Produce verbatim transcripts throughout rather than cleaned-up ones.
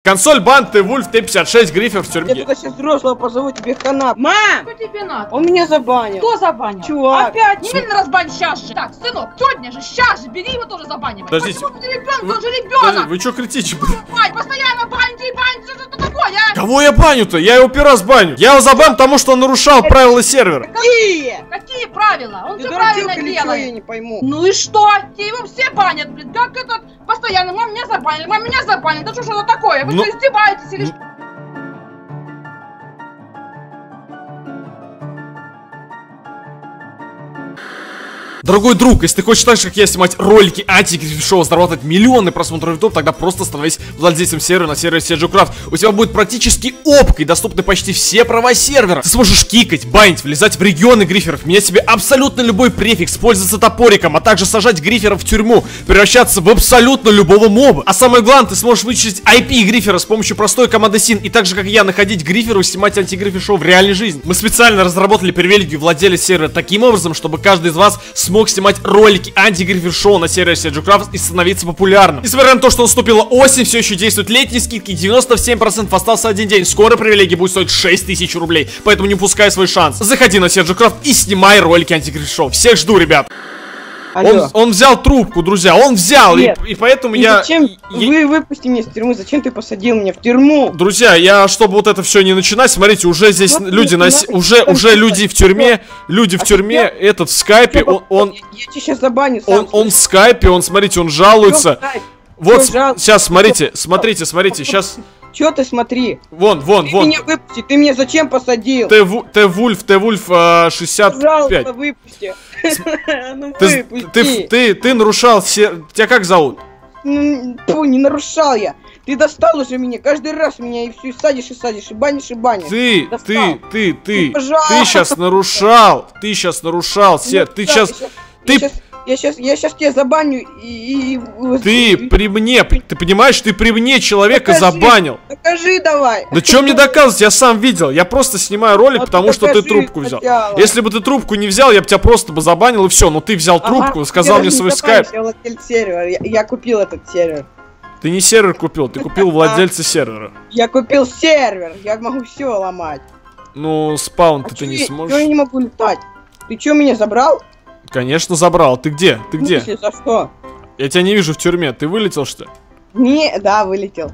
Консоль, бан, Т Вульф, Т пятьдесят шесть, Грифер в тюрьме. Я туда сейчас взрослого позову, тебе хана. Мам! Что тебе надо? Он меня забанил. Кто забанил? Чувак. Опять? Немедленно разбань сейчас же. Так, сынок, сегодня же, сейчас же, бери его тоже забанивай. Подождите. Почему ты ребенок? Вы... Он же ребенок. Вы что критите? Бань, постоянно баньте и баньте, что это такое, а? Кого я баню-то? Я его первый раз баню. Я его забаню, потому что он нарушал правила сервера. Какие? Какие правила? Он Ты все дурачок правильно или что, делает. я не пойму. Ну и что? Тебе его все банят, блин. Как это постоянно? Мам, меня забанили, мам, меня забанили. Да что ж это такое? Вы Ну... что, издеваетесь или что? Дорогой друг, если ты хочешь так же, как я, снимать ролики антигриф-шоу, зарабатывать миллионы просмотров в YouTube, тогда просто становись владельцем сервера на сервере си джи Крафт. У тебя будет практически опкой доступны почти все права сервера. Ты сможешь кикать, банить, влезать в регионы гриферов, менять себе абсолютно любой префикс, пользоваться топориком, а также сажать гриферов в тюрьму, превращаться в абсолютно любого моба. А самое главное, ты сможешь вычислить ай пи грифера с помощью простой команды син, и так же, как и я, находить гриферов и снимать антигриф-шоу в реальной жизни. Мы специально разработали привилегию владелец сервера таким образом, чтобы каждый из вас смог Мог снимать ролики антигрифер-шоу на сервере си джи Крафт и становиться популярным. Несмотря на то, что наступила осень, все еще действуют летние скидки, девяносто семь процентов остался один день. Скоро привилегия будет стоить шесть тысяч рублей, поэтому не упускай свой шанс. Заходи на си джи Крафт и снимай ролики антигрифер-шоу. Всех жду, ребят. Он, он взял трубку, друзья, он взял, и, и поэтому и я... Зачем? Я... Вы выпусти меня из тюрьмы, зачем ты посадил меня в тюрьму? Друзья, я, чтобы вот это все не начинать, смотрите, уже здесь вот люди, на... уже, уже люди в тюрьме, люди в а тюрьме, я... этот в скайпе, он... он... Я, я тебя сейчас забаню сам. Он, он в скайпе, он, смотрите, он жалуется. Вот, сейчас, смотрите, смотрите, смотрите, сейчас... Чё ты смотри? Вон, вон, ты вон. Ты меня выпусти, ты меня зачем посадил? Т Вульф, Т Вульф шестьдесят пять. Пожалуйста, выпусти. Ну ты, ты, ты, ты нарушал все... Тебя как зовут? Фу, не нарушал я. Ты достал уже меня, каждый раз меня и все, и садишь, и садишь, и банишь, и банишь. Ты, достал. ты, ты, ты, ну, ты сейчас нарушал, ты сейчас нарушал, все, ну, ты да, сейчас... Ты... Я сейчас... Я сейчас, я сейчас тебя забаню и... и... Ты при мне, ты понимаешь, ты при мне человека докажи, забанил. Докажи давай. Да что мне доказывать, я сам видел, я просто снимаю ролик, вот потому что ты трубку взял. Сначала. Если бы ты трубку не взял, я бы тебя просто бы забанил и все, но ты взял трубку, ага, сказал мне свой скайп. Я владелец сервера, я, я купил этот сервер. Ты не сервер купил, ты купил владельца сервера. Я купил сервер, я могу все ломать. Ну, спаун-то а ты не я, сможешь. Я не могу летать. Ты что, меня забрал? Конечно, забрал. Ты где? Ты где? Мысли, за что? Я тебя не вижу в тюрьме. Ты вылетел, что ли? Не, да, вылетел.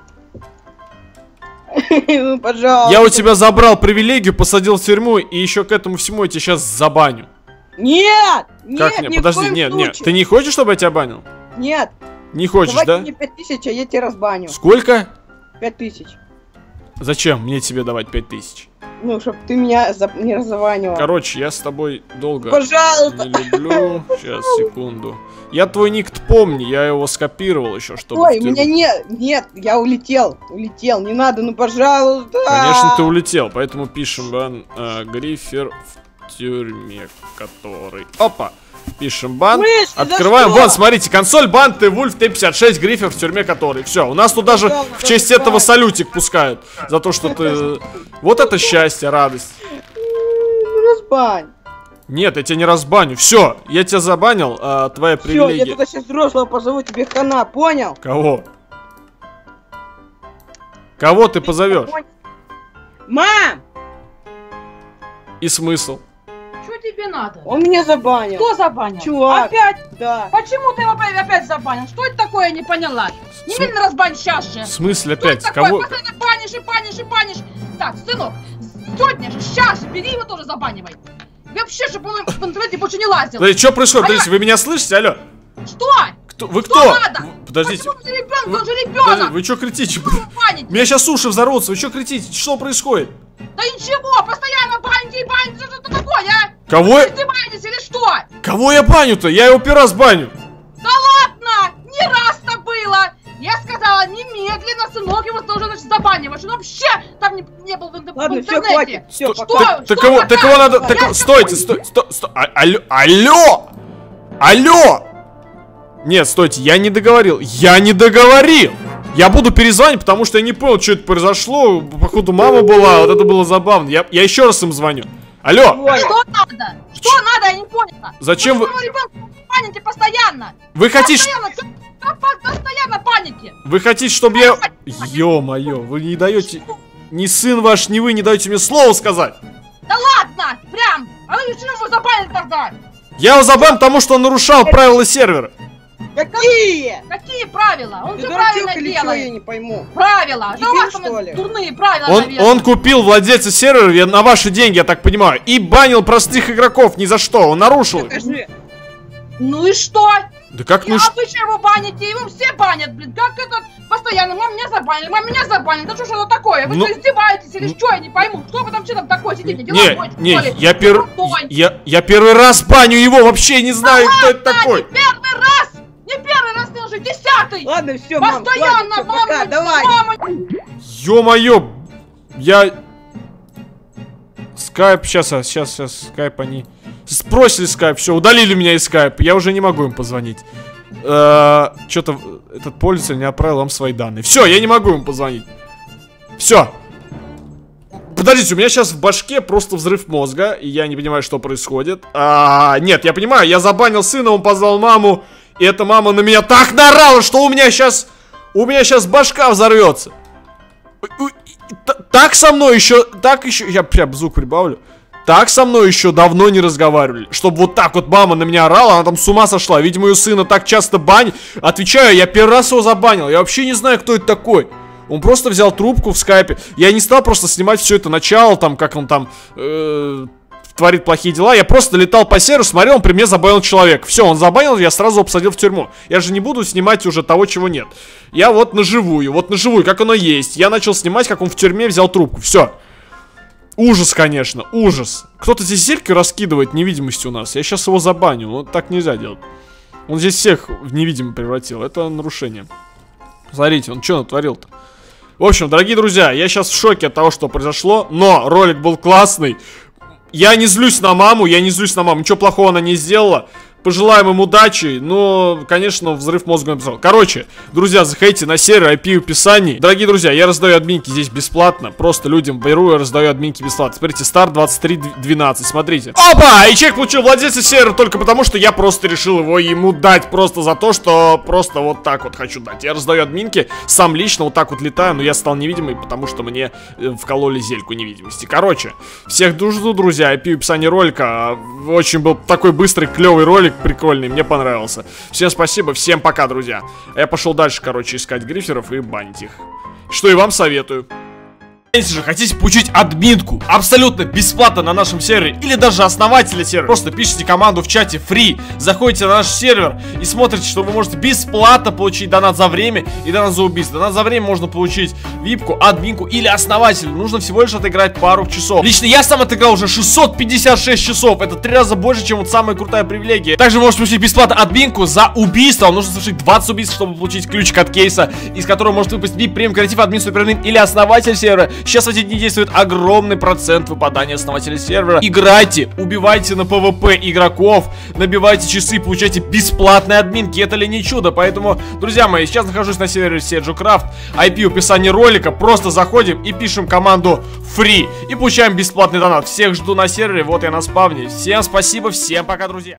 Ну, пожалуйста. Я у тебя забрал привилегию, посадил в тюрьму, и еще к этому всему я тебя сейчас забаню. Нет! Как нет? Подожди, нет, нет. Ты не хочешь, чтобы я тебя банил? Нет. Не хочешь, давай да? мне пять тысяч, а я тебя разбаню. Сколько? пять тысяч. Зачем мне тебе давать пять тысяч? Ну, чтоб ты меня за... не раззванивал. Короче, я с тобой долго Пожалуйста. не люблю. Сейчас, секунду. Я твой ник помню, я его скопировал еще, чтобы... Ой, у меня нет, нет, я улетел, улетел, не надо, ну пожалуйста. Конечно, ты улетел, поэтому пишем бан э, Грифер в тюрьме, который... Опа! Пишем бан, Мысли, открываем, вон, смотрите, консоль, бан, Т Вульф, Т пятьдесят шесть, Грифер в тюрьме, который. Все, у нас тут даже да, в честь да, этого да. салютик пускают. За то, что ты... Вот это счастье, радость. Разбань. Нет, я тебя не разбаню. Все, я тебя забанил, а твоя Всё, привилегия. я туда сейчас взрослого позову, тебе хана, понял? Кого? Кого ты позовешь? Мам! И смысл? Что тебе надо? Он меня забанил. Кто забанил? Чувак. Опять? Да. Почему ты его опять забанил? Что это такое, я не поняла. Немедленно См... разбань сейчас же. В смысле что опять? Это такое? Кого? Постоянно банишь и банишь и банишь. Так, сынок, сегодня же, сейчас же, бери его тоже забанивай. Вообще, чтобы он в интернете больше не лазил. Да что происходит? Подождите, вы меня слышите? Алло? Что? Кто? Вы что? кто? Надо? Подождите. Почему ты ребенок? Он же ребенок. Вы что кричите? У меня сейчас уши взорвутся. Вы что кричите? Что происходит? Да ничего, постоянно баньте и баньте. Что это такое, а? Кого? Вы издеваетесь или что? Кого я баню-то? Я его первый раз баню. Да ладно! Не раз-то было! Я сказала, немедленно, сынок, его тоже значит забаниваешь. Он вообще там не, не был в, Ладно, в интернете. Все, хватит, все, что? Ты, ты кого, ты кого надо? Ты кого, стойте, стой, стой, стой. А, алло, алло! Алло! Нет, стойте, я не договорил. Я не договорил! Я буду перезвонить, потому что я не понял, что это произошло. Походу, мама была, вот это было забавно. Я, я еще раз им звоню. Алло! Что надо? Что Ч... надо, я не поняла. Зачем вы... Ребенка баните постоянно. Вы хотите... Что постоянно паники? Вы хотите, чтобы я... Ё-моё, вы не даете... Ни сын ваш, ни вы не даете мне слово сказать. Да ладно, прям. А вы почему его забанили тогда? Я его забанил, потому что он нарушал правила сервера. Какие? Какие правила? Он Ты все дурачок правильно или что, я делает. не пойму. Правила. Да у Дебил, вас там что ли? дурные правила, Он, наверное. он купил владельца сервера я- на ваши деньги, я так понимаю, и банил простых игроков ни за что, он нарушил. их. Покажи. Ну и что? Да как ну а ш- вы что его баните? Его все банят, блин. Как это постоянно? Мам, меня забанили, мам, меня забанили. Да что ж это такое? Вы Ну, что, издеваетесь или ну, что? Я не пойму. Что вы там, что там такое сидите? Дела Не, ходите, не, что ли? я, пер... Крутой. я, я первый раз баню его, вообще не знаю, кто это Да, такой. не первый раз! Не первый раз, ты уже десятый! Ладно, все, мам, Постоянно, ладно, всё, пока, мама, давай. мама. Ё-моё, я... Скайп, сейчас, сейчас, сейчас, скайп они... Сбросили скайп, все, удалили меня из скайп, я уже не могу им позвонить. Что-то этот пользователь не отправил вам свои данные. Все, я не могу им позвонить. Все. Подождите, у меня сейчас в башке просто взрыв мозга, и я не понимаю, что происходит. А, нет, я понимаю, я забанил сына, он позвал маму, и эта мама на меня так наорала, что у меня сейчас... У меня сейчас башка взорвется. Так со мной еще... Так еще... Я прям звук прибавлю. Так со мной еще давно не разговаривали. Чтобы вот так вот мама на меня орала, она там с ума сошла. Видимо, ее сына так часто бань. Отвечаю, я первый раз его забанил. Я вообще не знаю, кто это такой. Он просто взял трубку в скайпе. Я не стал просто снимать все это начало, там, как он там э, творит плохие дела. Я просто летал по серверу, смотрел, он при мне забанил человека. Все, он забанил, я сразу его посадил в тюрьму. Я же не буду снимать уже того, чего нет. Я вот наживую, вот наживую, как оно есть. Я начал снимать, как он в тюрьме взял трубку. Все. Ужас, конечно, ужас. Кто-то здесь зельки раскидывает невидимости у нас. Я сейчас его забаню, вот так нельзя делать. Он здесь всех в невидимый превратил, это нарушение. Смотрите, он что натворил-то? В общем, дорогие друзья, я сейчас в шоке от того, что произошло. Но ролик был классный. Я не злюсь на маму, я не злюсь на маму. Ничего плохого она не сделала. Пожелаем им удачи, но, конечно, взрыв мозга написал. Короче, друзья, заходите на сервер, ай пи в описании. Дорогие друзья, я раздаю админки здесь бесплатно. Просто людям беру и раздаю админки бесплатно. Смотрите, старт двадцать три двенадцать, смотрите. Опа! И человек получил владельца сервера только потому, что я просто решил его ему дать. Просто за то, что просто вот так вот хочу дать. Я раздаю админки, сам лично вот так вот летаю, но я стал невидимый, потому что мне э, вкололи зельку невидимости. Короче, всех жду, друзья, ай пи в описании ролика. Очень был такой быстрый, клевый ролик. Прикольный, мне понравился. Всем спасибо, всем пока, друзья. А я пошел дальше, короче, искать гриферов и банить их. Что и вам советую. Если же хотите получить админку абсолютно бесплатно на нашем сервере или даже основателя сервера, просто пишите команду в чате free, заходите на наш сервер и смотрите, что вы можете бесплатно получить донат за время и донат за убийство. Донат за время можно получить випку, админку или основателю. Нужно всего лишь отыграть пару часов. Лично я сам отыграл уже шестьсот пятьдесят шесть часов. Это три раза больше, чем вот самая крутая привилегия. Также вы можете получить бесплатно админку за убийство. Вам нужно совершить двадцать убийств, чтобы получить ключик от кейса, из которого может выпасть вип, премиум, креатив, админ, суперадмин или основатель сервера. Сейчас в эти дни действует огромный процент выпадания основателя сервера. Играйте, убивайте на пэ вэ пэ игроков, набивайте часы, получайте бесплатные админки. Это ли не чудо? Поэтому, друзья мои, сейчас нахожусь на сервере SergioCraft. ай пи в описании ролика. Просто заходим и пишем команду free и получаем бесплатный донат. Всех жду на сервере. Вот я на спавне. Всем спасибо, всем пока, друзья.